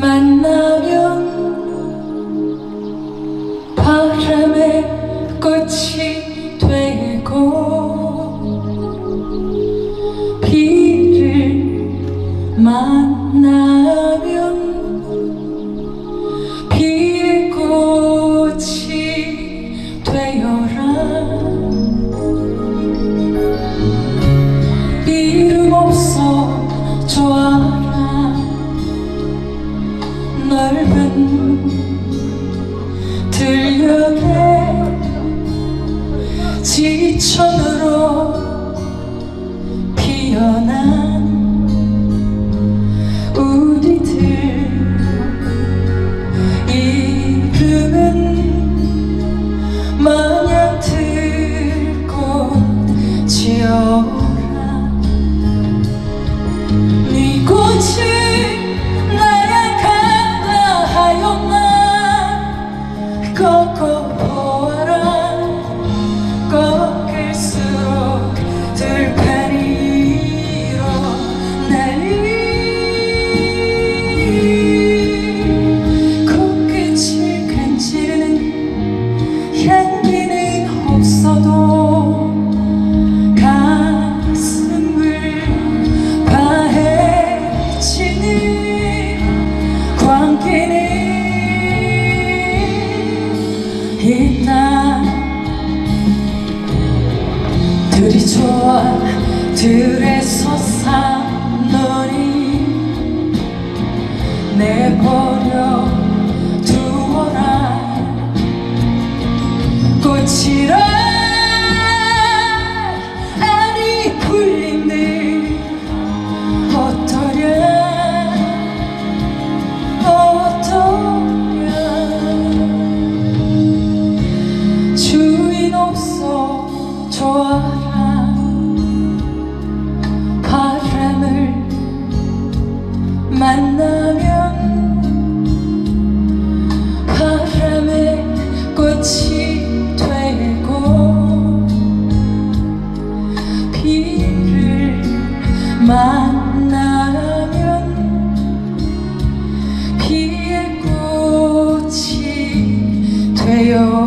만나면 바람의 꽃이 되고 비를 만나면 비의 꽃이 되어라. 이름 없어 좋아라. 넓은 들녘에 지천으로 피어난 우리들 이름은 마냥 들꽃 지어라. 네 꽃이 꺾어보아라. 꺾일수록 들판이 일어나리. 코끝을 간지르는 향기는 없어도 가슴을 파헤치는 광기는 있다. 들이 좋아 들에서 산너니 내버려 두어라. 꽃이라 아니 풀림들 어떠랴. 주인 없어 좋아라. 바람을 만나면 바람의 꽃이 되고 비를 만나면 비의 꽃이 되어